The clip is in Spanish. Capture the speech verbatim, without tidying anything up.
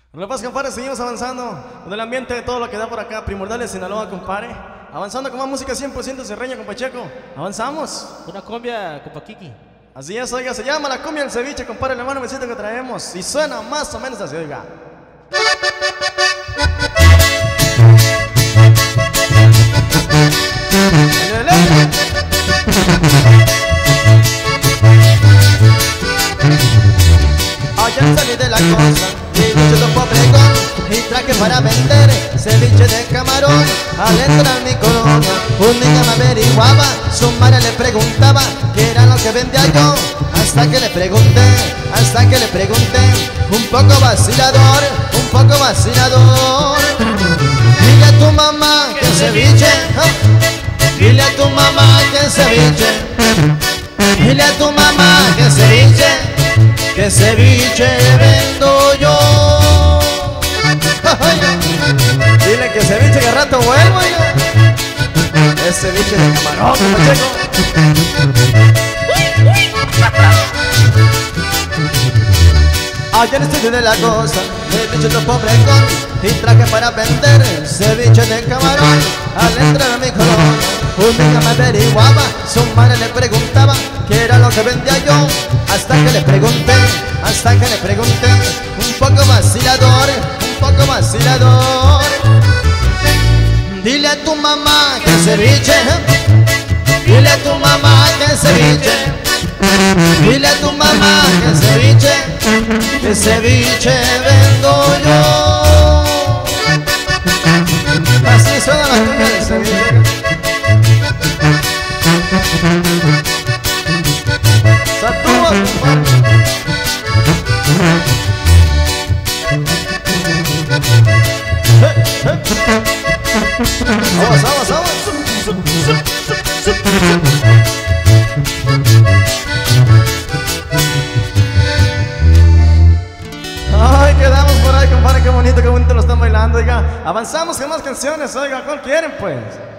Lo que pasa, compadre, seguimos avanzando con el ambiente de todo lo que da por acá, Primordial de Sinaloa, compadre. Avanzando con más música cien por ciento serreña, compa Checo. Avanzamos. Una cumbia, compa Kiki. Así es, oiga, se llama la cumbia del ceviche, compadre, el hermano besito que traemos. Y suena más o menos así, oiga. Ayer salí de la costa y mucho tiempo pregón y traje para vender ceviche de camarón. Al entrar mi colonia, un niño me averiguaba, su madre le preguntaba qué era lo que vendía yo. Hasta que le pregunté, hasta que le pregunté, un poco vacilador, un poco vacilador. Dile a tu mamá que ceviche, ¿eh? Dile a tu mamá que ceviche, dile a tu mamá que ceviche, que ceviche vendo yo. Dile que ceviche que rato vuelvo ya. Es ceviche de camarón, Pacheco. Ayer estoy de la costa, me bicho tu pobre con y traje para vender ceviche de camarón. Al entrar a mi colonia, un niño me averiguaba, su madre le preguntaba qué era lo que vendía yo. Hasta que le pregunté, hasta que le pregunté, un poco vacilador, un poco vacilador. Dile a tu mamá que ceviche, dile a tu mamá que ceviche, dile a tu mamá que ceviche, que ceviche vendo yo. Así suena la cumbia del ceviche. Satúa, compadre. Vamos, vamos, vamos. Ay, quedamos por ahí, compadre, qué bonito, qué bonito lo están bailando, oiga. Avanzamos con más canciones, oiga, ¿cuál quieren, pues?